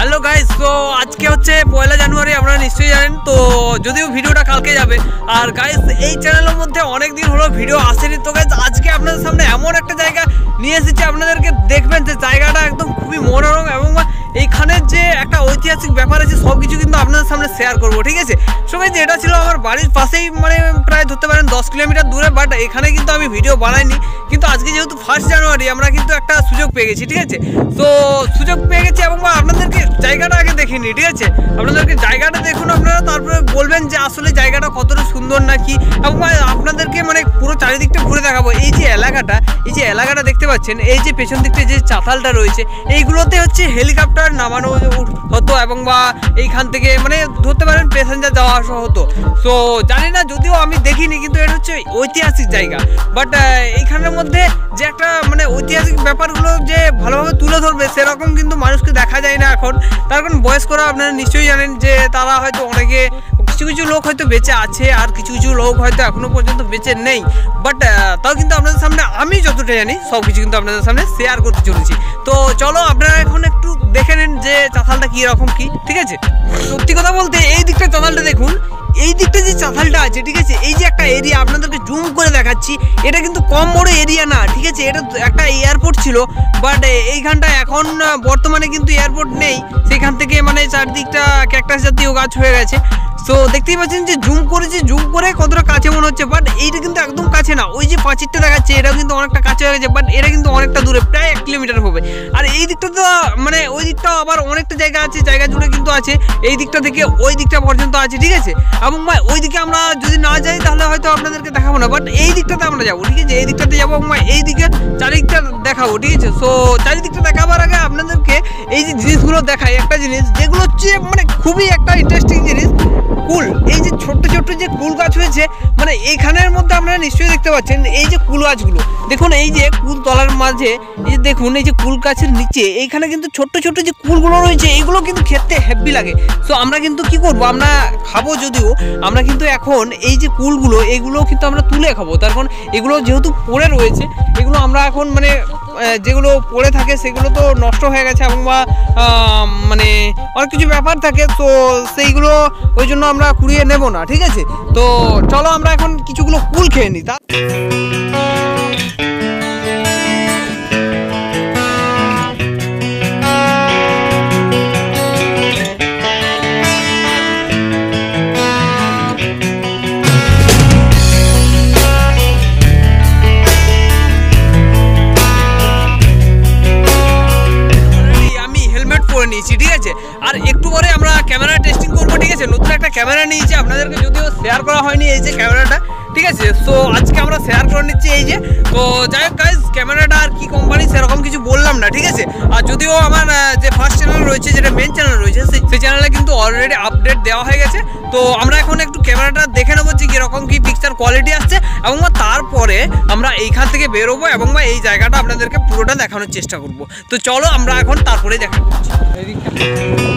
Hello guys, তো আজকে হচ্ছে 1 জানুয়ারি, আপনারা নিশ্চয়ই জানেন। তো যদিও ভিডিওটা কালকে যাবে, আর গাইস এই চ্যানেলের মধ্যে অনেক দিন হলো ভিডিও আসেনি। তো গাইস আজকে আপনাদের সামনে এমন একটা জায়গা নিয়ে এসেছি, আপনাদেরকে দেখবেন যে জায়গাটা একদম খুবই মনোরম এবং এইখানের যে একটা ঐতিহাসিক ব্যাপার আছে সব কিছু কিন্তু আপনাদের সামনে শেয়ার করবো, ঠিক আছে। সো গাইস এটা ছিল আমার বাড়ির পাশেই, মানে প্রায় ধরতে পারেন 10 কিলোমিটার দূরে, বাট এখানে কিন্তু আমি ভিডিও বানাইনি। কিন্তু আজকে যেহেতু 1 জানুয়ারি আমরা কিন্তু একটা সুযোগ পেয়ে গেছি, ঠিক আছে। তো সুযোগ পেয়ে গেছি এবং আপনাদেরকে জায়গাটা আগে দেখিনি, ঠিক আছে। আপনাদেরকে জায়গাটা দেখুন, আপনারা তারপরে বলবেন যে আসলে জায়গাটা কতটা সুন্দর নাকি, এবং আপনাদেরকে মানে পুরো চারিদিকটা ঘুরে দেখাবো। এই যে এলাকাটা দেখতে পাচ্ছেন, এই যে পেছন দিকটা যে চাতালটা রয়েছে, এইগুলোতে হচ্ছে হেলিকপ্টার নামানো হতো এবং এইখান থেকে মানে ধরতে পারেন প্যাসেঞ্জার যাওয়া আসা হতো। তো জানি না, যদিও আমি দেখিনি, কিন্তু এটা হচ্ছে ঐতিহাসিক জায়গা। বাট এইখানের মধ্যে যে একটা মানে ঐতিহাসিক ব্যাপারগুলো যে ভালোভাবে তুলে ধরবে সেরকম কিন্তু মানুষকে দেখা যায় না এখন। তার কারণ বয়স্করা আপনারা নিশ্চয়ই জানেন যে তারা হয়তো অনেকে কিছু লোক হয়তো বেঁচে আছে, আর কিছু লোক হয়তো এখনো পর্যন্ত বেঁচে নেই। বাট তাও কিন্তু আপনাদের সামনে আমি যতটা জানি সব কিছু কিন্তু আপনাদের সামনে শেয়ার করতে চলেছি। তো চলো আপনারা এখন একটু দেখে নিন যে চাতালটা কীরকম কি, ঠিক আছে। সত্যি কথা বলতে এই দিকটা চাতালটা দেখুন, এই দিকটা যে চাতালটা আছে, ঠিক আছে, এই যে একটা এরিয়া আপনাদেরকে জুম করে দেখাচ্ছি, এটা কিন্তু কম বড় এরিয়া না, ঠিক আছে। এটা একটা এয়ারপোর্ট ছিল, বাট এইখানটা এখন বর্তমানে কিন্তু এয়ারপোর্ট নেই। সেখান থেকে মানে চারদিকটা ক্যাকটাস জাতীয় গাছ হয়ে গেছে। সো দেখতেই পাচ্ছেন যে জুম করে কতটা কাছে মনে হচ্ছে, বাট এইটা কিন্তু একদম কাছে না। ওই যে পাঁচিরটা দেখাচ্ছে এটাও কিন্তু অনেকটা কাছে হয়ে গেছে, বাট এটা কিন্তু অনেকটা দূরে, প্রায় 1 কিলোমিটার হবে। আর এই দিকটা তো মানে ওই দিকটাও আবার অনেকটা জায়গা আছে, জায়গা জুড়ে কিন্তু আছে। এই দিকটা থেকে ওই দিকটা পর্যন্ত আছে, ঠিক আছে। এবং ওই দিকে আমরা যদি না যাই তাহলে হয়তো আপনাদেরকে দেখাবো না, বাট এই দিকটাতে আমরা যাবো, ঠিক আছে। এই দিকটাতে যাবো এবং এই দিকে চারিদিকটা দেখাবো, ঠিক আছে। সো চারিদিকটা দেখাবার আগে আপনাদেরকে এই যে জিনিসগুলো দেখাই, একটা জিনিস যেগুলো হচ্ছে মানে খুবই একটা ইন্টারেস্টিং জিনিস, কুল। এই যে ছোট্ট যে কুল গাছ হয়েছে, মানে এইখানের মধ্যে আপনারা নিশ্চয়ই দেখতে পাচ্ছেন এই যে কুল গাছগুলো দেখুন, এই যে কুল তলার মাঝে এই যে দেখুন, এই যে কুল গাছের নিচে এইখানে কিন্তু ছোট্ট যে কুলগুলো রয়েছে, এইগুলো কিন্তু খেতে হেভি লাগে। সো আমরা কিন্তু কি করবো, আমরা খাবো, যদিও আমরা কিন্তু এখন এই যে কুলগুলো এগুলো কিন্তু আমরা তুলে খাবো। তার কারণ এগুলো যেহেতু পড়ে রয়েছে, এগুলো আমরা এখন মানে যেগুলো পড়ে থাকে সেগুলো তো নষ্ট হয়ে গেছে এবং মানে অনেক কিছু ব্যাপার থাকে, তো সেইগুলো ওই জন্য আমরা কুড়িয়ে নেব না, ঠিক আছে। তো চলো আমরা এখন কিছুগুলো কুল খেয়ে নিই। নিয়েছি, ঠিক আছে। আর একটু পরে আমরা ক্যামেরা টেস্টিং করবো, ঠিক আছে। নতুন একটা ক্যামেরা নিয়েছি, আপনাদেরকে যদিও শেয়ার করা হয়নি এই যে ক্যামেরাটা, ঠিক আছে। সো আজকে আমরা শেয়ার করে নিচ্ছি এই যে। তো যাই হোক গাইজ, ক্যামেরাটা আর কি কোম্পানি সেরকম কিছু বললাম না, ঠিক আছে। আর যদিও আমার যে ফার্স্ট চ্যানেল রয়েছে, যেটা মেন চ্যানেল রয়েছে, সেই চ্যানেলে কিন্তু অলরেডি আপডেট দেওয়া হয়ে গেছে। তো আমরা এখন একটু ক্যামেরাটা দেখে নেবো যে কীরকম কি পিকচার কোয়ালিটি আসছে, এবং তারপরে আমরা এইখান থেকে বেরোবো এবং এই জায়গাটা আপনাদেরকে পুরোটা দেখানোর চেষ্টা করবো। তো চলো আমরা এখন তারপরেই দেখা করছি।